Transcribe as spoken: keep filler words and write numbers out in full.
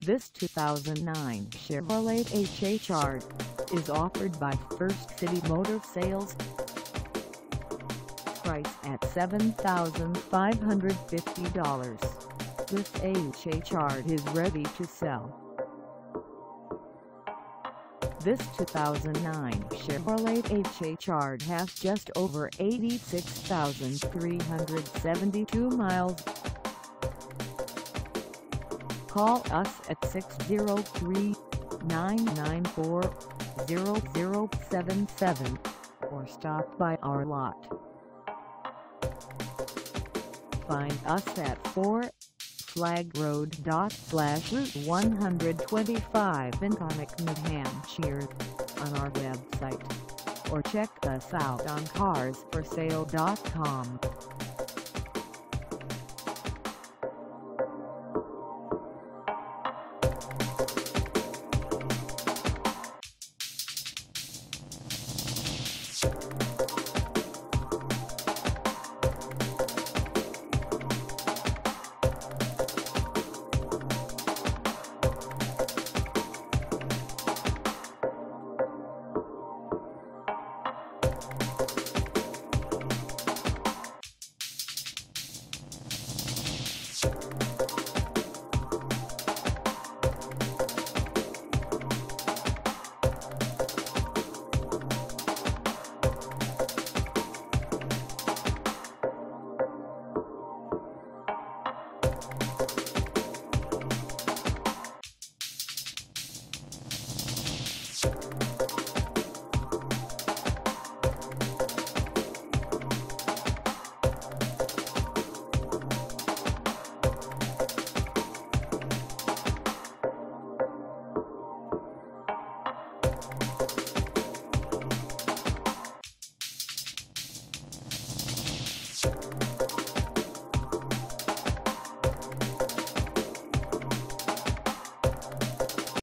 This two thousand nine Chevrolet H H R is offered by First City Motor Sales. Price at seven thousand five hundred fifty dollars. This H H R is ready to sell. This two thousand nine Chevrolet H H R has just over eighty-six thousand three hundred seventy-two miles. Call us at six oh three, nine nine four, zero zero seven seven or stop by our lot. Find us at four Flagg Road. Route one twenty-five in Gonic, New Hampshire on our website, or check us out on cars for sale dot com. You